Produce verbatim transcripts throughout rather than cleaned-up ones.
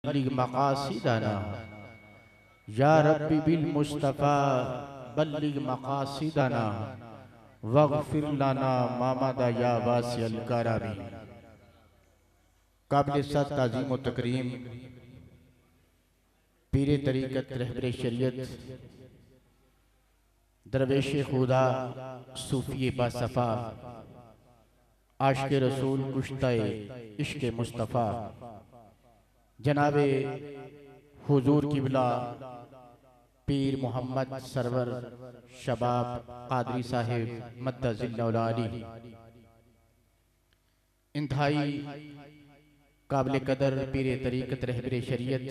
बल्लिग मकासिदना या रब्बी बिल मुस्तफ़ा बल्लिग मकासिदना वग़फ़िर लना मामदा या वासिअल करमी। काबिल सद ताज़ीम व तकरीम पीरे तरीक़त रहबरे शरीयत दरवेश खुदा सूफ़ी बासफ़ा आशिक़ रसूल कुश्ते इश्क़ मुस्तफ़ा जनाबे हुजूर किबला पीर मोहम्मद सरवर शबाब कादरी साहिब मद्दज़िल्लहुल आली इंतहाई काबिल कदर पीर तरीक़त रहबरे शरीयत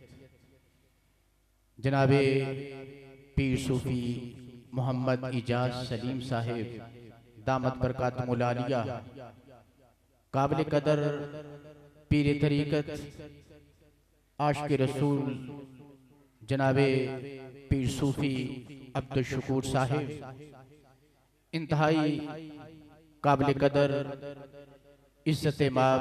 जनाबे पीर सूफ़ी मोहम्मद इजाज सलीम साहिब दामत बरकातुहुल आलिया काबिल कदर पीर तरीक़त आशिक़ रसूल जनाबे पीर सूफ़ी अब्दुल शकूर साहिब इंतहाई काबिल कदर इज़्ज़त माब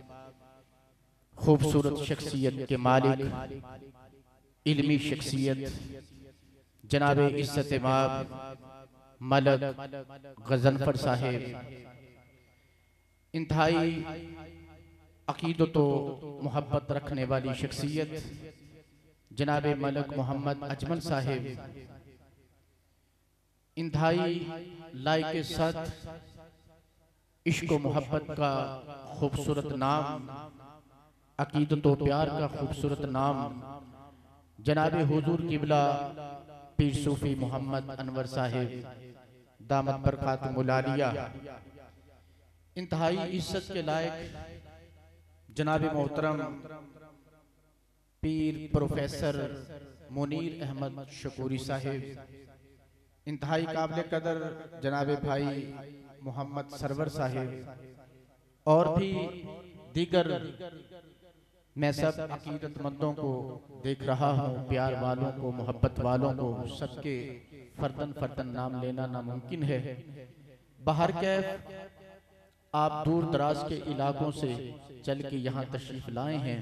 खूबसूरत शख्सियत के मालिक इल्मी शख्सियत जनाबे इज़्ज़त माब मलक गज़नफ़र साहिब इंतहाई अक़ीदत व मोहब्बत रखने वाली शख्सियत जनाबे मलक मोहम्मद अजमल साहिब इंतहाई लायक सद इश्क व मोहब्बत का खूबसूरत नाम अक़ीदत व प्यार का खूबसूरत नाम जनाबे हुजूर किबला पीर सूफ़ी मोहम्मद अनवर साहिब दामत बरकातुहुल आलिया इंतहाई इज्जत के लायक जनाब मोहतरम पीर प्रोफेसर मुनीर अहमद शकूरी साहिब इंतहाई काबिल कदर जनाब भाई मोहम्मद सरवर साहिब और भी दीगर मैं सब अकीदतमंदों को देख रहा हूँ, प्यार वालों को, मोहब्बत वालों को, सबके फर्दन फर्दन नाम लेना नामुमकिन है। बाहर कैफ आप दूर दराज के इलाकों से चल के यहाँ तशरीफ लाए हैं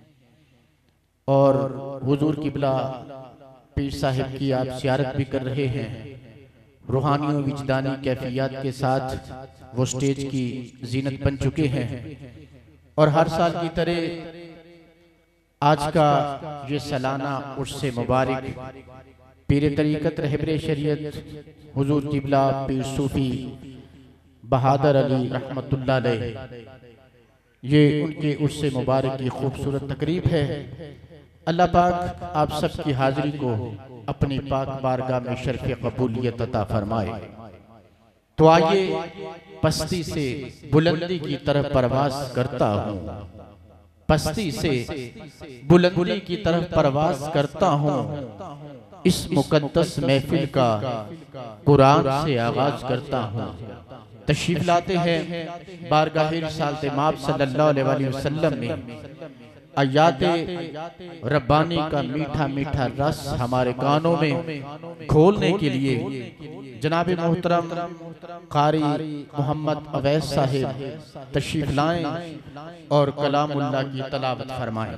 और हुजूर किबला पीर साहिब की आप ज़ियारत भी कर रहे हैं। रूहानी व विजदानी कैफियत के साथ वो स्टेज की जीनत बन चुके हैं और हर साल की तरह आज का ये सालाना उर्से मुबारक पीर तरीक़त रहबरे शरीयत हुजूर किबला पीर सूफ़ी बहादुर अली रहमतुल्लाह अलैह, ये उनके उर्से मुबारक की खूबसूरत तकरीब है। अल्लाह पाक आप सब की हाज़िरी को अपनी पाक बारगाह में शर्फ़ कबूलियत अता फरमाए। तो आइए पस्ती से बुलंदी की तरफ परवाज़ करता हूँ, पस्ती से बुलंदी की तरफ परवाज़ करता हूँ, इस मुक़द्दस महफिल का कुरान से आगाज़ करता हूँ। तशरीफ लाते हैं बारगाह रिसालत माब सल्लल्लाहु अलैहि वसल्लम में आयाते रब्बानी का मीठा मीठा रस हमारे कानों में घोलने के लिए जनाब मोहतरम कारी मोहम्मद अवैस साहिब तशरीफ लाएं और कलामुल्लाह की तलावत फरमाएं।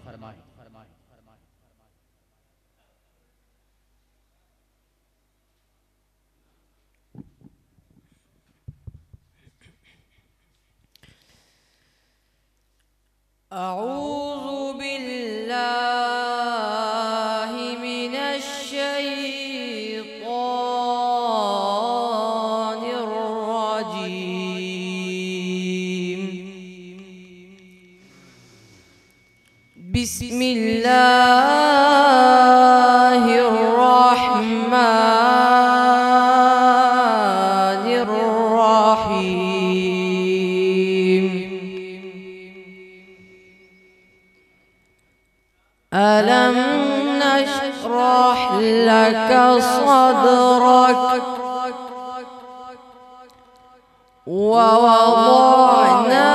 अऊज़ु बिल्लाहि मिनश शैतानिर रजीम। बिस्मिल्लाहिर रहमानिर रहीम। अलम नशरह लक सदरक व वज़अना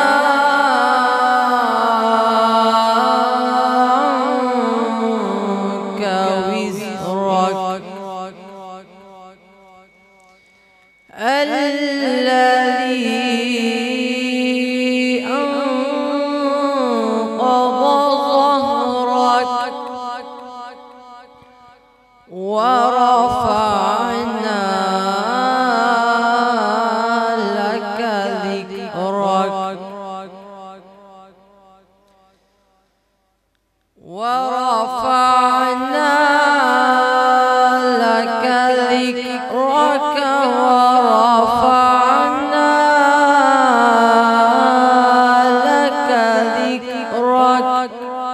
अन्क विज़रक अल्लज़ी अंक़ज़ ورفعنا لك ذكرك ورفعنا لك ذكرك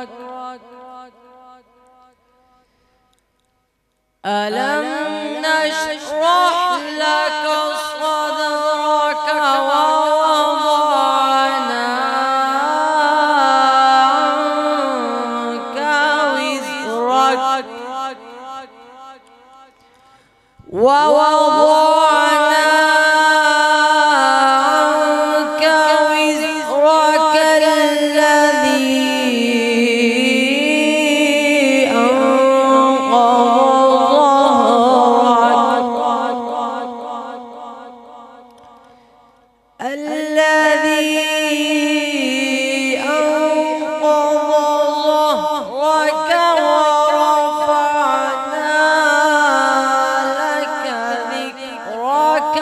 ألم نشرح لك صدرك ووضعنا عنك وزرك ووضعنا عنك وزرك الذي الذي أنقض ظهرك ورفعنا لك ذكرك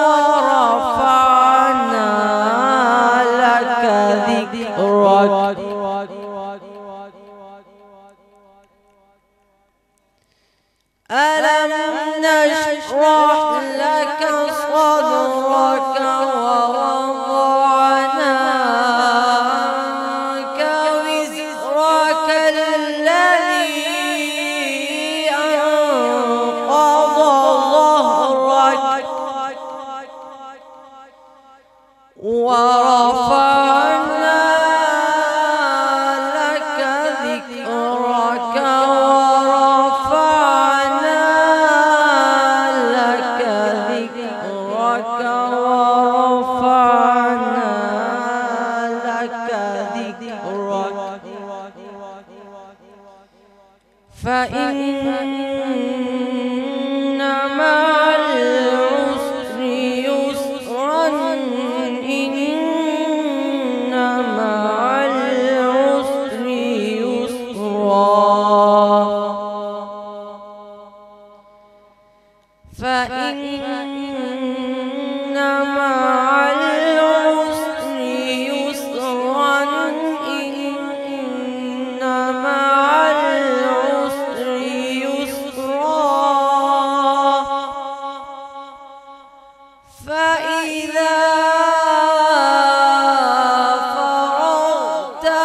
ورفعنا لك ذكرك ألم نشرح لك صدرك ووضعنا عنك وزرك الذي أنقض ظهرك ورفعنا لك ذكرك ورفعنا لك ذكرك ورفعنا لك ذكرك فإن مع العسر يسرا إن مع العسر يسرا فإن مع العسر يسرا إن مع العسر يسرا فإذا فرغت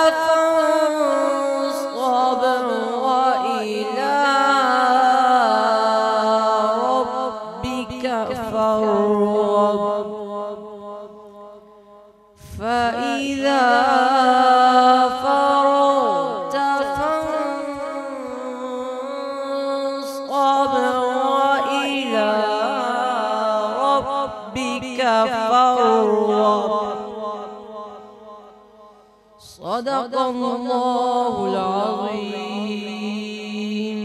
فانصب وإلى ربك فارغب فإذا فرغت فانصب وإلى ربك فارغب صدق الله العظيم.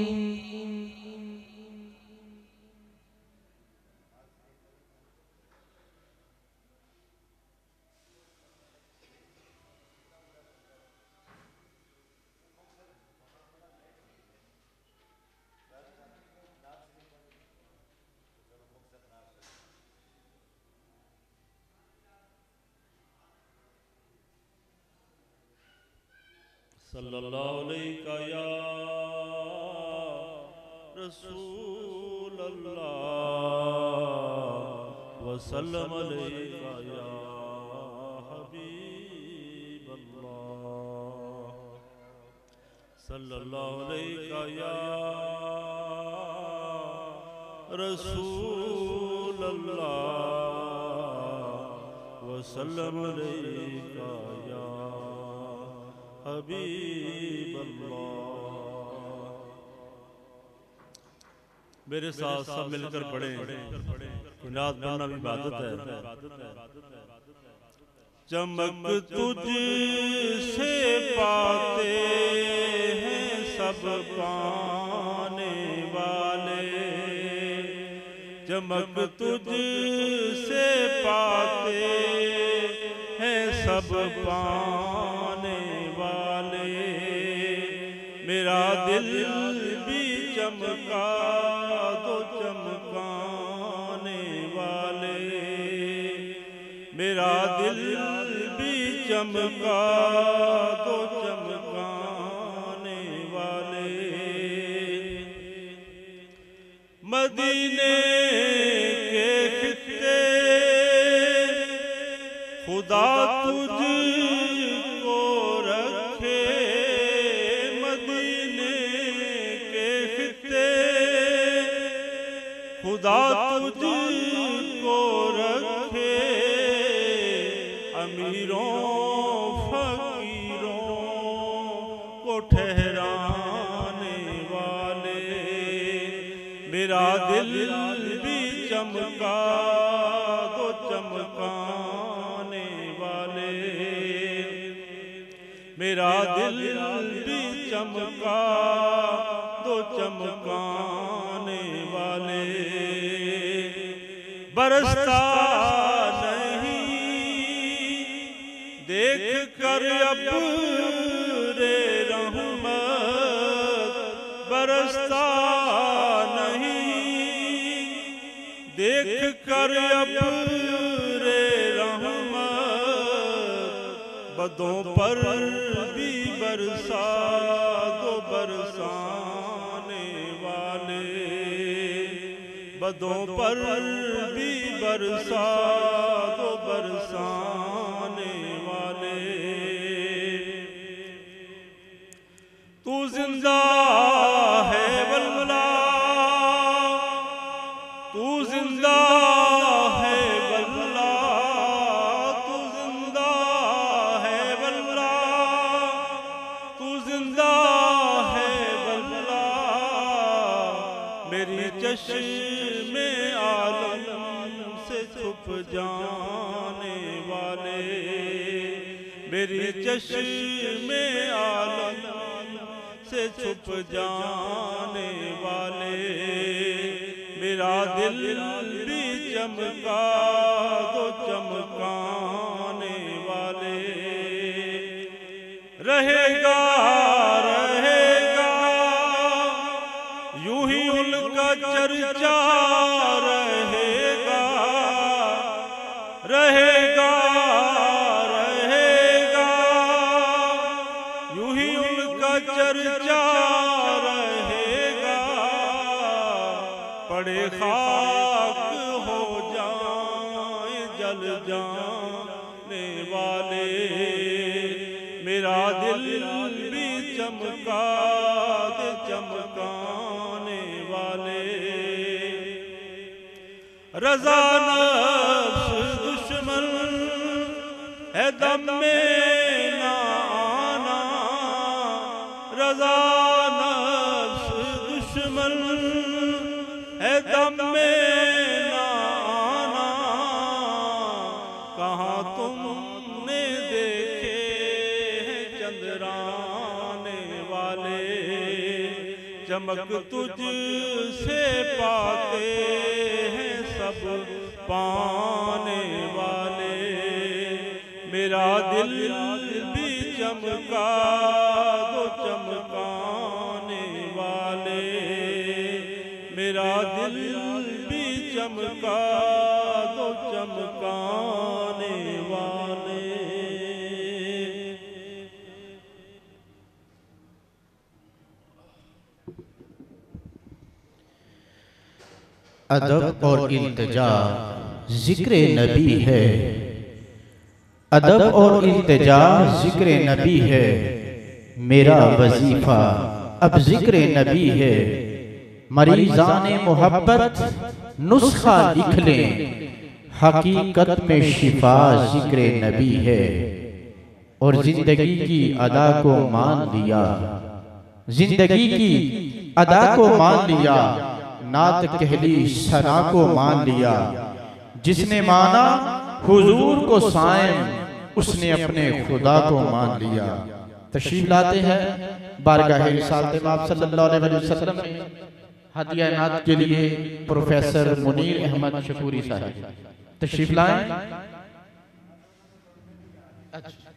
सल्लल्लाहु अलैका या रसूल अल्लाह वसल्लम अलैका या हबीब अल्लाह सल्लल्लाहु अलैका या रसूल अल्लाह वसल्लम अलैका या हबीब अल्लाह। मेरे साथ सब मिलकर पढ़े, नात पढ़ना भी इबादत है। चमक तुझसे पाते हैं सब पाने वाले, चमक तुझसे पाते हैं सब पाने वाले। मेरा दिल भी चमका दो चमकाने वाले, मेरा दिल भी चमका दो चमकाने मदीने के खित्ते खुदा तुझको रखे, मदीने के खित्ते खुदा तुझको रखे, अमीरों फकीरों को ठहराने वाले, मेरा दिल भी चमका दो चमकाने वाले, मेरा दिल भी चमका दो चमकाने वाले। बरसता नहीं देख कर अब रे रहमत, बरसता नहीं देख कर अब रे रहमत, बदों पर भी बरसा दो बरसाने वाले, बदों पर भी बरसा दो बरसाने वाले। तू जिंदा है वल्ला, तू जिंदा है वल्ला, तू जिंदा है वल्ला, तू जिंदा है वल्ला, मेरी चश्मे आलम से छुप जाने वाले, मेरी चश्मे आलम से छुप जाने वाले, मेरा दिल भी चमका दो चमकाने वाले। रहेगा रहेगा यूं ही उनका चर्चा रहेगा, रहेगा रहेगा यूं ही उनका चर्चा रहेगा, पड़े खाक हो जाए जल जाने वाले, मेरा दिल भी चमका दे चमकाने वाले। रज़ा नफ्स दुश्मन है दम में ना आना, रज़ा नफ्स दुश्मन है दम में ना आना, कहाँ तुमने देखे हैं चंद्राने वाले, चमक तुझ से पाते हैं सब पाने वाले, मेरा दिल भी चमका दो चमकाने वाले, मेरा दिल भी चमका दो चमकाने वाले। अदब और इल्तिजा जिक्र नबी है, अदब और इल्तिजा जिक्र नबी है, मेरा वजीफा अब जिक्र नबी है, मरीज़ाने मोहब्बत नुस्खा लिख लें, हकीकत में शिफा जिक्र नबी है। और जिंदगी की अदा को मान लिया, जिंदगी की अदा को मान लिया, नात कहली सना को मान लिया, जिसने माना हुजूर को सायम उसने अपने खुदा को मान लिया। तशरीफ लाते हैं बारगाह रिसालत माब सल्लल्लाहु अलैहि वसल्लम में हदिया नात के लिए प्रोफेसर मुनीर अहमद शकूरी साहब तशरीफ लाएं। अच्छा